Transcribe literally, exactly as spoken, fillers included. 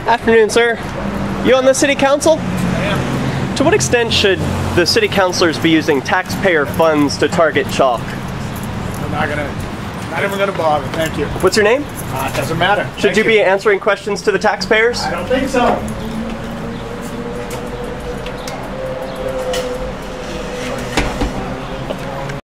Afternoon, sir. You on the city council? I am. To what extent should the city councilors be using taxpayer funds to target chalk? I'm not gonna, not even gonna bother, thank you. What's your name? Uh, it doesn't matter. Should Thank you be answering questions to the taxpayers? I don't think so.